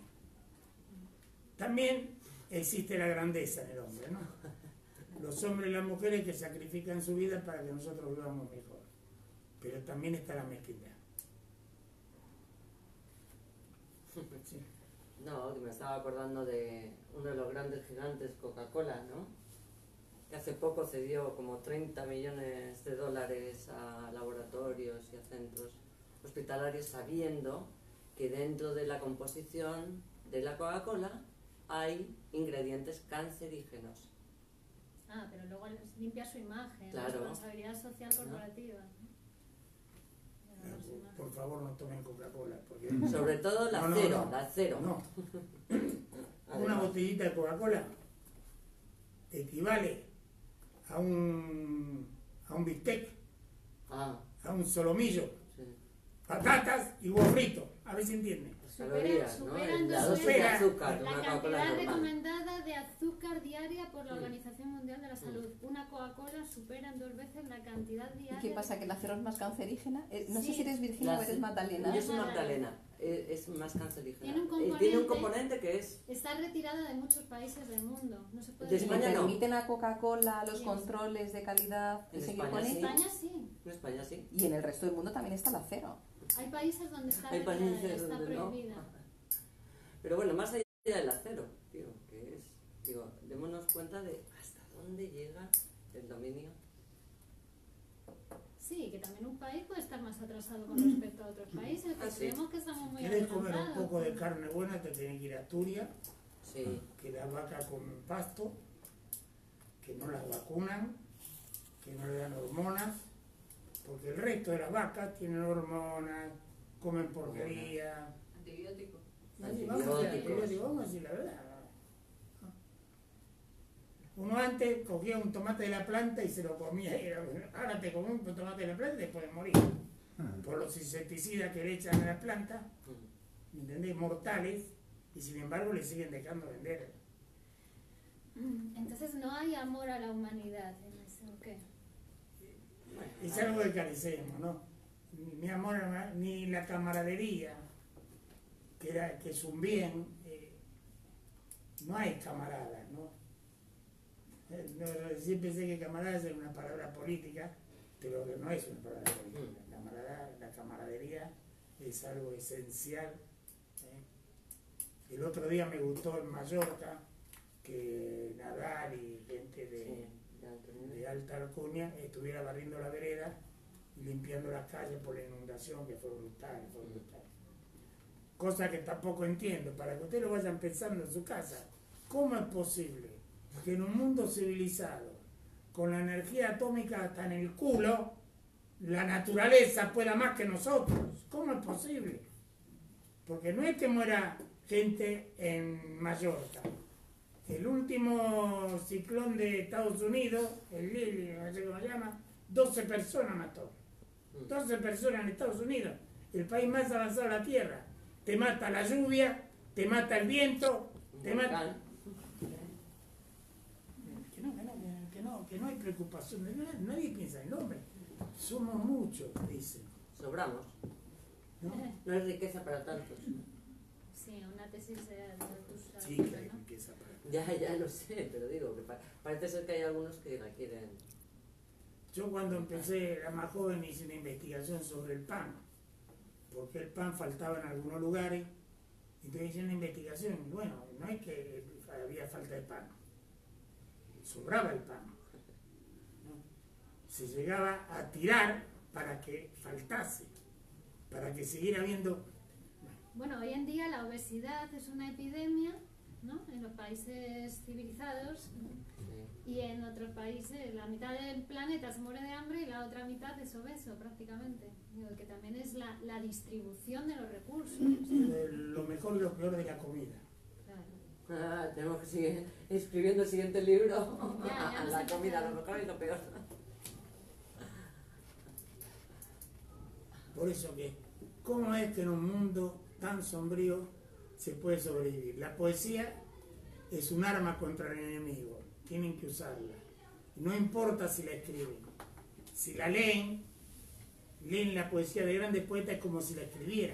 También existe la grandeza en el hombre, ¿no? Los hombres y las mujeres que sacrifican su vida para que nosotros vivamos mejor. Pero también está la mezquindad. Sí. No, que me estaba acordando de uno de los grandes gigantes, Coca-Cola, ¿no? Que hace poco cedió como 30 millones de dólares a laboratorios y a centros hospitalarios, sabiendo que dentro de la composición de la Coca-Cola hay ingredientes cancerígenos. Ah, pero luego limpia su imagen, Claro. responsabilidad social corporativa. Por favor, no tomen Coca-Cola. Porque... Sobre todo la No, cero, no. la cero. No. Una Además. botellita de Coca-Cola equivale a un bistec, Ah, a un solomillo, sí. patatas y huevo frito. A ver si entienden. Calorías, ¿no? Superan La dosis dos de veces azúcar de La una cantidad Coca-Cola normal. recomendada de azúcar diaria por la Organización Mundial de la Salud. Una Coca-Cola supera en 2 veces la cantidad ¿Y diaria. qué pasa? ¿Que la cero es más cancerígena? No sé Sí. si eres Virginia o eres Magdalena. Yo soy Magdalena, es más cancerígena. Tiene un Tiene un componente- componente que es... Está retirada de muchos países del mundo. No se puede De ¿Le España no. permiten a Coca-Cola los Sí. controles de calidad de En seguir España con En sí. ello? España sí. En España sí. Y en el resto del mundo también está la cero. Hay países donde está Hay retirada, países está donde no. prohibida. Pero bueno, más allá del acero, tío, que es... Digo, démonos cuenta de hasta dónde llega el dominio. Sí, que también un país puede estar más atrasado con respecto a otros países, que Ah, sí. creemos que estamos muy ¿Quieres comer un adelantados. poco de carne buena? Te tienes que ir a Asturias, Sí. que las vacas comen pasto, que no las vacunan, que no le dan hormonas, porque el resto de las vacas tienen hormonas, comen porquería. Antibiótico. Antibióticos. Vamos a decir la verdad. Uno antes cogía un tomate de la planta y se lo comía. Ahora te comes un tomate de la planta y te puedes morir. Por los insecticidas que le echan a la planta, ¿me entendés? Mortales, y sin embargo le siguen dejando vender. Entonces no hay amor a la humanidad en eso, ¿o qué? Es algo que carecemos, ¿no? Ni amor, ni la camaradería, que es un bien, no hay camaradas, ¿no? Siempre pensé que camaradas es una palabra política, pero que no es una palabra política. La camaradería es algo esencial. El otro día me gustó en Mallorca que Nadal y gente de alta alcurnia estuviera barriendo la vereda y limpiando las calles por la inundación, que fue brutal, Cosa que tampoco entiendo, para que ustedes lo vayan pensando en su casa. ¿Cómo es posible que en un mundo civilizado, con la energía atómica hasta en el culo, la naturaleza pueda más que nosotros? ¿Cómo es posible? Porque no es que muera gente en Mallorca. El último ciclón de Estados Unidos, el Lili, no sé cómo se llama, 12 personas mató. 12 personas en Estados Unidos, el país más avanzado de la Tierra. Te mata la lluvia, te mata el viento, te mata... Que no hay preocupación de nada, nadie piensa en el hombre. Somos muchos, dicen. Sobramos. No hay riqueza para tantos. Sí, una tesis de Zaratustra. Sí, que hay riqueza para... Ya lo sé, pero digo que parece ser que hay algunos que la quieren. Yo cuando empecé, era más joven, hice una investigación sobre el pan, porque el pan faltaba en algunos lugares, entonces hice una investigación. Bueno, no es que había falta de pan, sobraba el pan, ¿no? Se llegaba a tirar para que faltase, para que siguiera habiendo... Bueno, hoy en día la obesidad es una epidemia, ¿no? En los países civilizados, y en otros países la mitad del planeta se muere de hambre y la otra mitad es obeso prácticamente. Digo, que también es la distribución de los recursos. Lo mejor y lo peor de la comida. Claro. Tenemos que seguir escribiendo el siguiente libro. Ya La comida, lo mejor y lo peor. Por eso que, ¿cómo es que en un mundo tan sombrío se puede sobrevivir? La poesía es un arma contra el enemigo, tienen que usarla. No importa si la escriben, si la leen la poesía de grandes poetas como si la escribieran.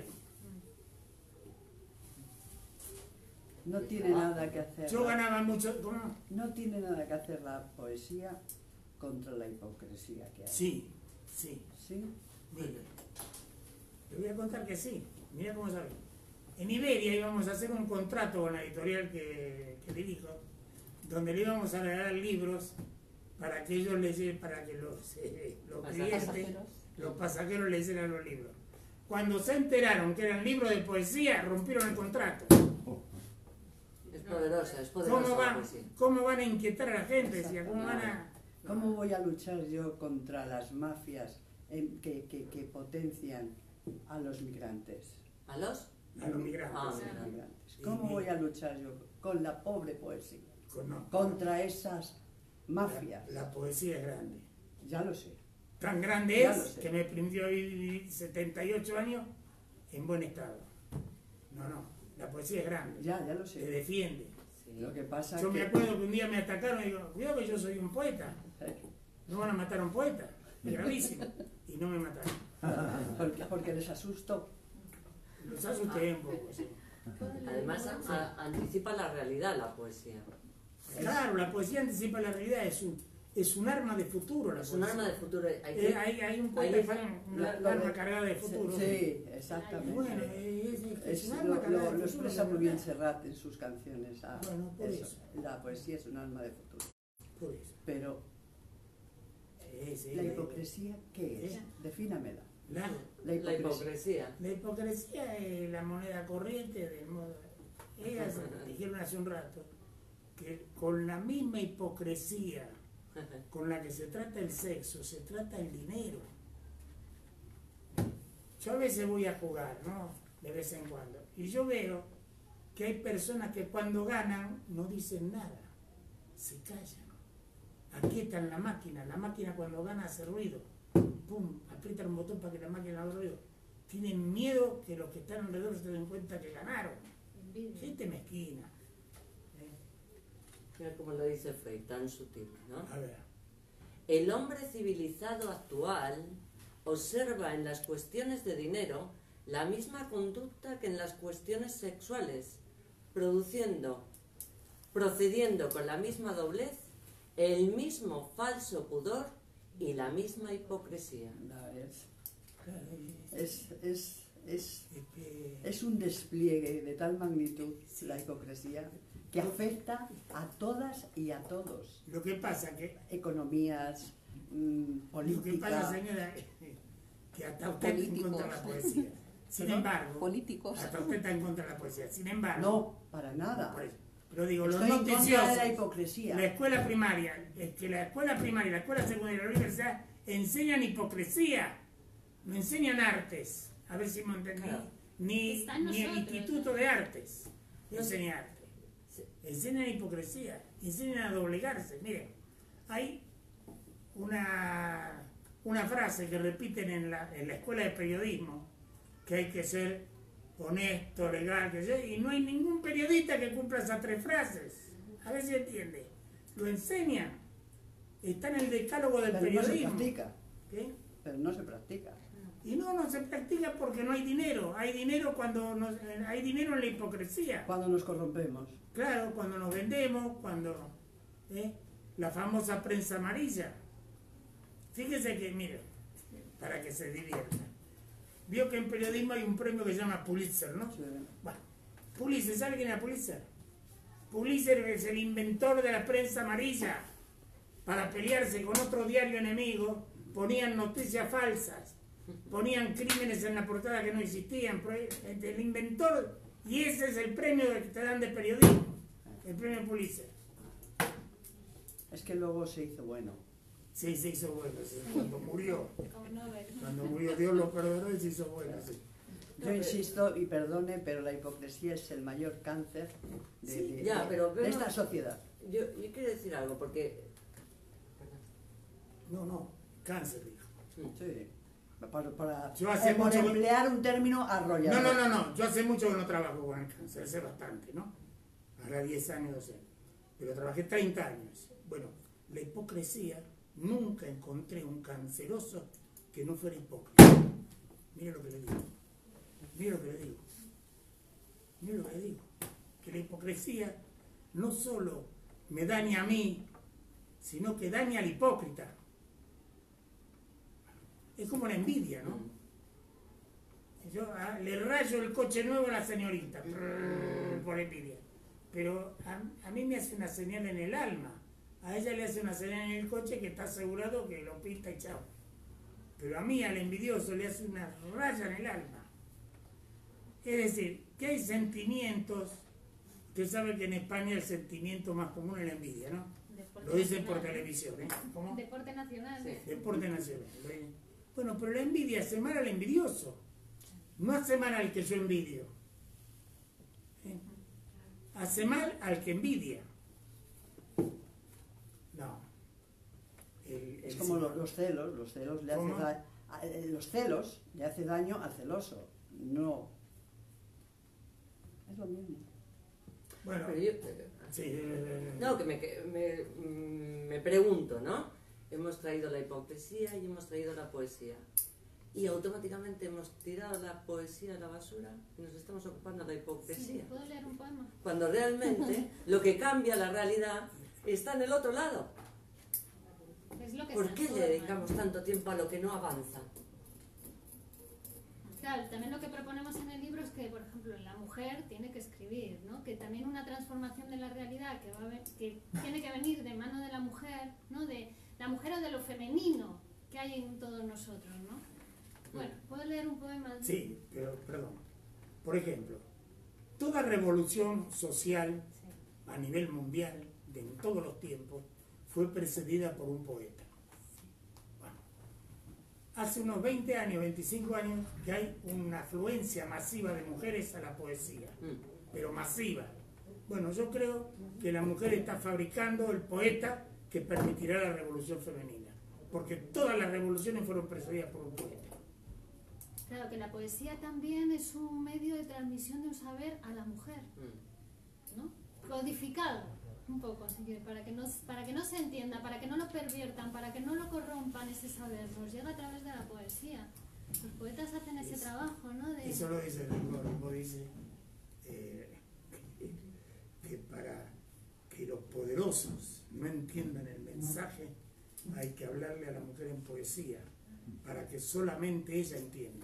No tiene nada que hacer. Yo ganaba mucho... ¿Cómo? No tiene nada que hacer la poesía contra la hipocresía que hay. Sí. ¿Sí? Mire, le voy a contar que sí. Mira cómo sabe. En Iberia íbamos a hacer un contrato con la editorial que dirijo, donde le íbamos a regalar libros para que ellos leyeran, para que los clientes, los pasajeros leyeran los libros. Cuando se enteraron que eran libros de poesía, rompieron el contrato. Es poderosa la poesía. ¿Cómo van a inquietar a la gente? Decía, ¿Cómo voy a luchar yo contra las mafias que potencian a los migrantes? ¿A los? A los migrantes. A los migrantes. ¿Cómo voy a luchar yo con la pobre poesía? No. Contra esas mafias. La poesía es grande. Ya lo sé. Tan grande es que me permitió vivir 78 años en buen estado. No, la poesía es grande. Ya lo sé. Te defiende. Sí. Lo que pasa Yo me acuerdo que un día me atacaron y digo, cuidado que yo soy un poeta. No van a matar a un poeta. Es gravísimo. Y no me mataron. porque les asustó. Los asusté un poco, sí. Además anticipa la realidad la poesía. Claro, la poesía anticipa la realidad, es un arma de futuro. Es un arma de futuro. Hay un poeta que fue un arma cargada de futuro. Sí, exactamente. Bueno, es un arma cargada de futuro. Lo expresa muy bien Serrat en sus canciones. Bueno, por eso. La poesía es un arma de futuro. Por eso. Pero, ¿la hipocresía qué es? Defínamela. La hipocresía. La hipocresía es la moneda corriente del modo. Ellas dijeron hace un rato que con la misma hipocresía con la que se trata el sexo, se trata el dinero. Yo a veces voy a jugar, ¿no? De vez en cuando. Y yo veo que hay personas que cuando ganan no dicen nada, se callan. Aquietan la máquina cuando gana hace ruido. Pum, aprietan un botón para que la máquina haga ruido. Tienen miedo que los que están alrededor se den cuenta que ganaron. Gente mezquina. Mira cómo lo dice Freud, tan sutil, ¿no? A ver. El hombre civilizado actual observa en las cuestiones de dinero la misma conducta que en las cuestiones sexuales, produciendo procediendo con la misma doblez, el mismo falso pudor y la misma hipocresía. ¿La ves? Claro, Es un despliegue de tal magnitud la hipocresía que afecta a todas y a todos. lo que pasa que Economías, Lo que pasa, política. señora, que hasta usted está en Políticos. contra de la poesía. Sin ¿Perdón? embargo, Políticos. hasta usted está en contra de la poesía. Sin embargo, No, para nada. por eso. Pero digo, los Estoy en contra de noticiosos, la hipocresía. la escuela primaria, es que la escuela primaria, la escuela secundaria y la universidad enseñan hipocresía, no enseñan artes. A ver si me entendí. Claro. Ni Está en el nosotros, Instituto ¿no? de Artes No. enseña arte. Sí. Enseñan hipocresía, enseñan a doblegarse. Miren, hay una frase que repiten en la escuela de periodismo, que hay que ser honesto, legal, que sea, y no hay ningún periodista que cumpla esas tres frases. A ver si entiende. Lo enseñan. Está en el decálogo del Pero no se periodismo. practica. ¿Qué? Pero no se practica. Y no se practica porque no hay dinero. Hay dinero hay dinero en la hipocresía. Cuando nos corrompemos. Claro, cuando nos vendemos, cuando la famosa prensa amarilla. Fíjese que, mire, para que se divierta. Vio que en periodismo hay un premio que se llama Pulitzer, ¿no? Sí. Bueno, Pulitzer, ¿sabe quién era Pulitzer? Pulitzer es el inventor de la prensa amarilla. Para pelearse con otro diario enemigo, ponían noticias falsas, ponían crímenes en la portada que no existían. El inventor, y ese es el premio que te dan de periodismo, el premio Pulitzer. Es que luego se hizo bueno. Sí, se hizo bueno, sí, cuando murió. Como Nobel. Cuando murió Dios lo perdonó y se hizo bueno, sí. Yo insisto, y perdone, pero la hipocresía es el mayor cáncer de esta sociedad. Yo quiero decir algo, porque... No, cáncer, dijo. Sí. Para Yo hace por mucho que- emplear un término arrollador. No, yo hace mucho que no trabajo con el cáncer, hace bastante, ¿no? Ahora 10 años, 12 años. Pero trabajé 30 años. Bueno, la hipocresía, nunca encontré un canceroso que no fuera hipócrita. Mire lo que le digo. Mire lo que le digo. Mire lo que le digo. Que la hipocresía no solo me daña a mí, sino que daña al hipócrita. Es como la envidia, ¿no? Yo le rayo el coche nuevo a la señorita por envidia. Pero a mí me hace una señal en el alma. A ella le hace una señal en el coche que está asegurado que lo pinta y chao. Pero a mí, al envidioso, le hace una raya en el alma. Es decir, que hay sentimientos. Usted sabe que en España el sentimiento más común es la envidia, ¿no? Deporte Lo dicen por nacional. televisión, ¿eh? ¿Cómo? Deporte nacional. Sí. Deporte nacional. Bueno, pero la envidia hace mal al envidioso. No hace mal al que yo envidio. ¿Eh? Hace mal al que envidia. No. Es como los celos. Los celos le ¿Cómo? los celos le hace daño al celoso. No. Es lo mismo. Bueno, Pero yo, sí, no, que me pregunto, ¿no? Hemos traído la hipocresía y hemos traído la poesía. Y automáticamente hemos tirado la poesía a la basura y nos estamos ocupando de la Sí, hipocresía. ¿puedo leer un poema? Cuando realmente lo que cambia la realidad está en el otro lado. Es lo que ¿Por qué le transforma. dedicamos tanto tiempo a lo que no avanza? Claro, también lo que proponemos en el libro es que, por ejemplo, la mujer tiene que escribir, ¿no? Que también una transformación de la realidad que tiene que venir de mano de la mujer, ¿no? De la mujer o de lo femenino que hay en todos nosotros, ¿no? Bueno, ¿puedo leer un poema? sí, pero perdón. Por ejemplo, toda revolución social Sí. a nivel mundial, en todos los tiempos, fue precedida por un poeta. Bueno, hace unos 20 años, 25 años, que hay una afluencia masiva de mujeres a la poesía, pero masiva. Bueno, yo creo que la mujer está fabricando el poeta que permitirá la revolución femenina, porque todas las revoluciones fueron precedidas por un poeta. Claro, que la poesía también es un medio de transmisión de un saber a la mujer, ¿no? Codificado, un poco, así que para que no se entienda, para que no lo perviertan, para que no lo corrompan ese saber, nos llega a través de la poesía. Los poetas hacen ese trabajo, ¿no? De... Eso lo dice Rimbaud. Rimbaud dice que poderosos no entiendan el mensaje, hay que hablarle a la mujer en poesía, para que solamente ella entienda.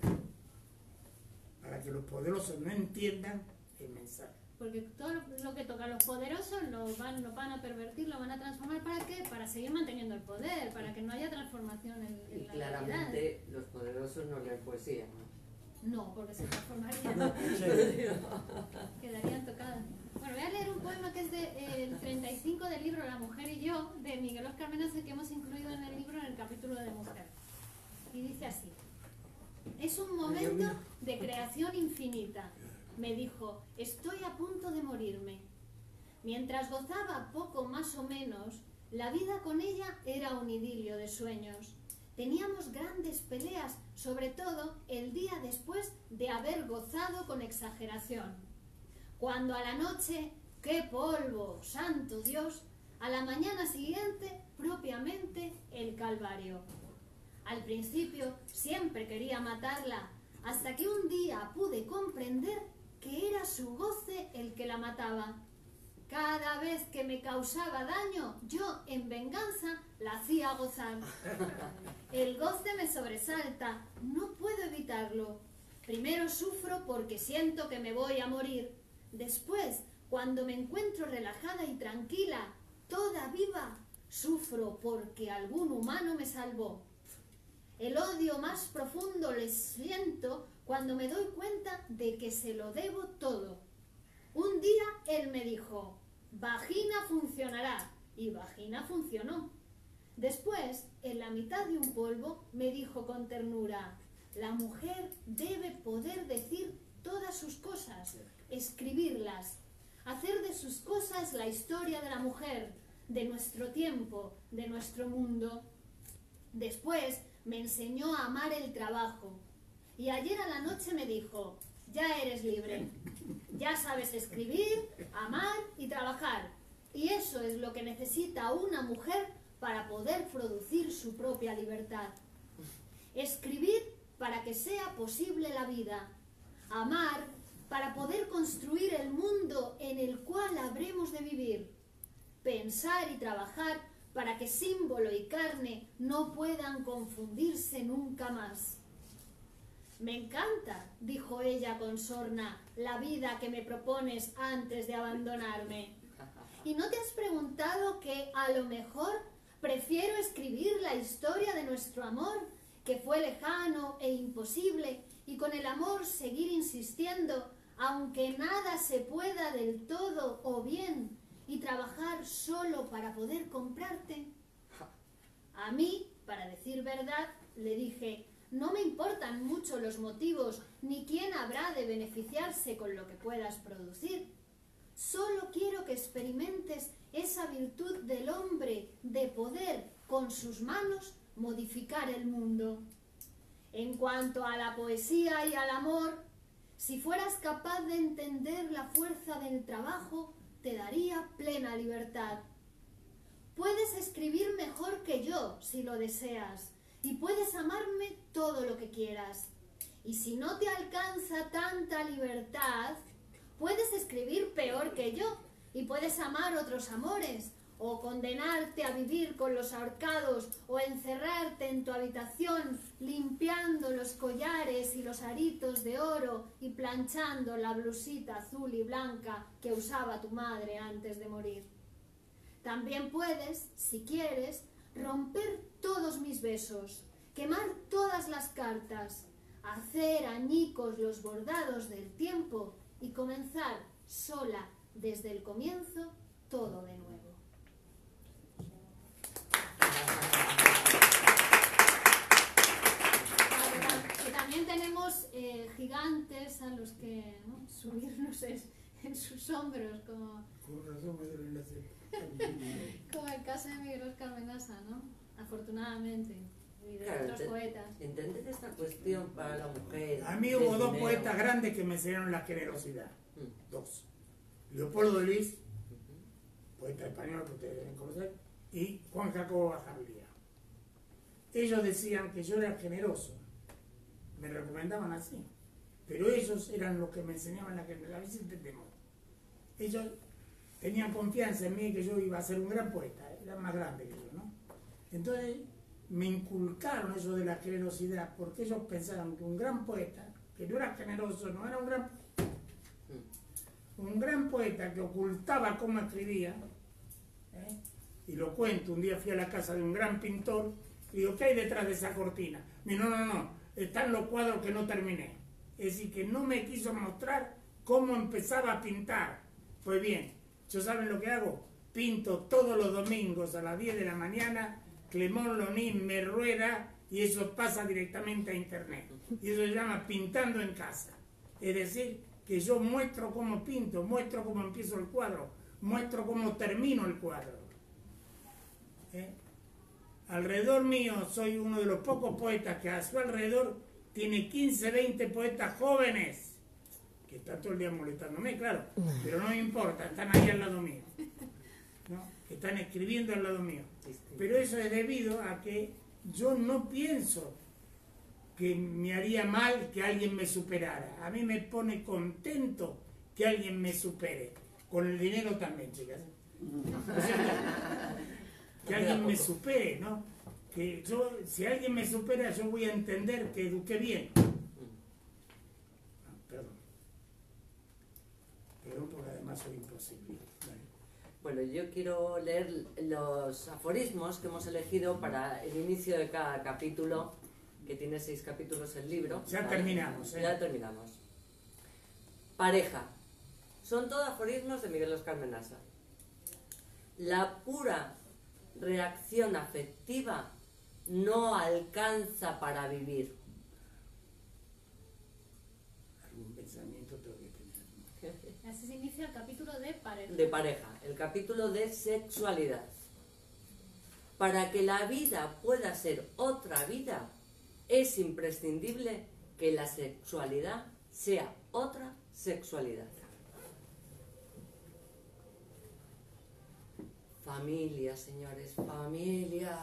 Para que los poderosos no entiendan el mensaje. Porque todo lo que toca a los poderosos lo van a pervertir, lo van a transformar. ¿Para qué? Para seguir manteniendo el poder, para que no haya transformación en Y la claramente realidad. los poderosos no leen poesía, ¿no? No, porque se transformarían. Quedarían tocadas. Bueno, voy a leer un poema que es del 35 del libro La mujer y yo, de Miguel Óscar Menaza, que hemos incluido en el libro en el capítulo de mujer. Y dice así: es un momento de creación infinita. Me dijo, estoy a punto de morirme. Mientras gozaba poco más o menos, la vida con ella era un idilio de sueños. Teníamos grandes peleas, sobre todo el día después de haber gozado con exageración. Cuando a la noche, ¡qué polvo, santo Dios! A la mañana siguiente, propiamente, el calvario. Al principio siempre quería matarla, hasta que un día pude comprender que era su goce el que la mataba. Cada vez que me causaba daño, yo, en venganza, la hacía gozar. El goce me sobresalta, no puedo evitarlo. Primero sufro porque siento que me voy a morir. Después, cuando me encuentro relajada y tranquila, toda viva, sufro porque algún humano me salvó. El odio más profundo le siento cuando me doy cuenta de que se lo debo todo. Un día él me dijo, vagina funcionará, y vagina funcionó. Después, en la mitad de un polvo, me dijo con ternura, la mujer debe poder decir todas sus cosas, escribirlas, hacer de sus cosas la historia de la mujer, de nuestro tiempo, de nuestro mundo. Después, me enseñó a amar el trabajo. Y ayer a la noche me dijo, ya eres libre, ya sabes escribir, amar y trabajar. Y eso es lo que necesita una mujer para poder producir su propia libertad. Escribir para que sea posible la vida. Amar para poder construir el mundo en el cual habremos de vivir. Pensar y trabajar para que símbolo y carne no puedan confundirse nunca más. Me encanta, dijo ella con sorna, la vida que me propones antes de abandonarme. ¿Y no te has preguntado que a lo mejor prefiero escribir la historia de nuestro amor, que fue lejano e imposible, y con el amor seguir insistiendo, aunque nada se pueda del todo o bien, y trabajar solo para poder comprarte? A mí, para decir verdad, le dije, no me importan mucho los motivos, ni quién habrá de beneficiarse con lo que puedas producir. Solo quiero que experimentes esa virtud del hombre de poder, con sus manos, modificar el mundo. En cuanto a la poesía y al amor, si fueras capaz de entender la fuerza del trabajo, te daría plena libertad. Puedes escribir mejor que yo, si lo deseas, y puedes amarme todo lo que quieras. Y si no te alcanza tanta libertad, puedes escribir peor que yo, y puedes amar otros amores, o condenarte a vivir con los ahorcados, o encerrarte en tu habitación limpiando los collares y los aritos de oro y planchando la blusita azul y blanca que usaba tu madre antes de morir. También puedes, si quieres, romper todos mis besos, quemar todas las cartas, hacer añicos los bordados del tiempo y comenzar sola desde el comienzo todo de nuevo. También tenemos gigantes a los que, ¿no?, subirnos en sus hombros, como el caso de Miguel Óscar Menaza, ¿no? Afortunadamente, y de Claro, otros poetas. ¿Entendés esta cuestión para la mujer? A mí hubo dos poetas grandes que me enseñaron la generosidad. Dos. Leopoldo de Luis, poeta español que ustedes deben conocer, y Juan Jacobo Bajarlía. Ellos decían que yo era generoso. Me recomendaban así. Pero ellos eran los que me enseñaban la generosidad. A ver si entendemos. Ellos tenían confianza en mí que yo iba a ser un gran poeta, era más grande que yo, ¿no? Entonces me inculcaron eso de la generosidad, porque ellos pensaban que un gran poeta, que no era generoso, no era un gran poeta. Un gran poeta que ocultaba cómo escribía, ¿eh? Y lo cuento, un día fui a la casa de un gran pintor y digo, ¿qué hay detrás de esa cortina? Y no, están los cuadros que no terminé. Es decir, que no me quiso mostrar cómo empezaba a pintar. Pues bien, ¿yo saben lo que hago? Pinto todos los domingos a las 10 de la mañana, Clemón Lonín me rueda y eso pasa directamente a internet. Y eso se llama pintando en casa. Es decir, que yo muestro cómo pinto, muestro cómo empiezo el cuadro, muestro cómo termino el cuadro. Alrededor mío soy uno de los pocos poetas que a su alrededor tiene 15, 20 poetas jóvenes que están todo el día molestándome, claro, pero no me importa, están ahí al lado mío, ¿no? Están escribiendo al lado mío. Pero eso es debido a que yo no pienso que me haría mal que alguien me superara. A mí me pone contento que alguien me supere. Con el dinero también, chicas. Que alguien me supere, ¿no? Que yo, si alguien me supera, yo voy a entender que eduqué bien. Perdón, porque además soy imposible. Bueno, yo quiero leer los aforismos que hemos elegido para el inicio de cada capítulo, que tiene 6 capítulos el libro. Ya terminamos, ¿eh? Ya terminamos. Pareja. Son todos aforismos de Miguel Óscar Menasa. La pura reacción afectiva no alcanza para vivir. Algún pensamiento tengo que tener. Así se inicia el capítulo de pareja. De pareja, el capítulo de sexualidad. Para que la vida pueda ser otra vida, es imprescindible que la sexualidad sea otra sexualidad. Familia, señores, familia.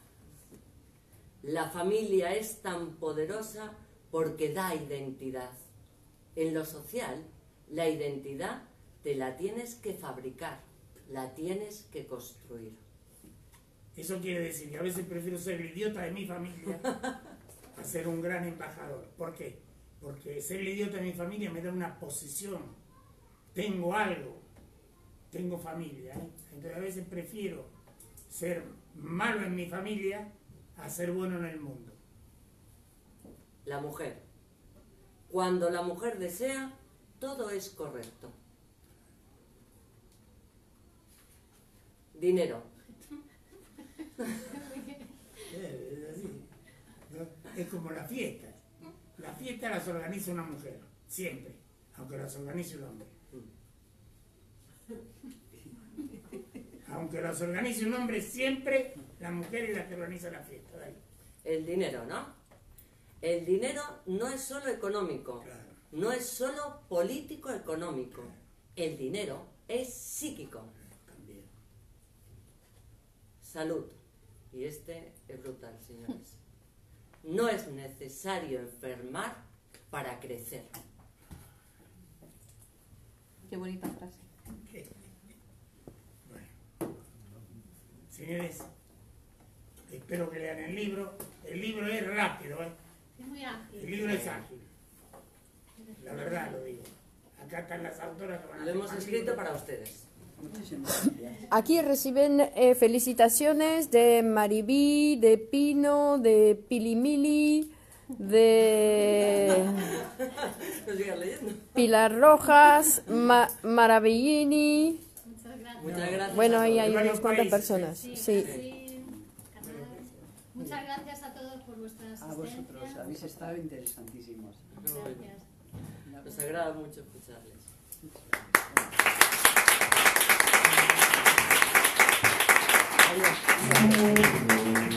La familia es tan poderosa porque da identidad. En lo social, la identidad te la tienes que fabricar, la tienes que construir. Eso quiere decir que a veces prefiero ser el idiota de mi familia a ser un gran embajador. ¿Por qué? Porque ser el idiota de mi familia me da una posición. Tengo algo. Tengo familia, ¿eh? Entonces a veces prefiero ser malo en mi familia a ser bueno en el mundo. La mujer. Cuando la mujer desea, todo es correcto. Dinero. Es así, ¿no? Es como las fiestas. Las fiestas las organiza una mujer, siempre, aunque las organice un hombre. Aunque las organice un hombre, siempre la mujer es la que organiza la fiesta. Dale. El dinero, ¿no? El dinero no es solo económico, Claro. no es solo político-económico. El dinero es psíquico. También. Salud. Y este es brutal, señores. No es necesario enfermar para crecer. Qué bonita frase. Bueno. Señores, espero que lean el libro. El libro es rápido, ¿eh? Es muy ágil. El libro es ágil. La verdad lo digo. Acá están las autoras que van a Lo hemos hacer escrito libro. para ustedes. Muchísimas gracias. Aquí reciben felicitaciones de Maribí, de Pino, de Pilimili, de ¿Lo sigas leyendo? Pilar Rojas, Maravillini. Muchas gracias. Muchas gracias. Bueno, a ahí todos. hay varios unas cuantas países, personas. Sí, Sí. sí, Canadá. Muchas gracias a todos por vuestra asistencia. A vosotros, habéis estado interesantísimos. Gracias. Nos agrada mucho escucharles. Adiós.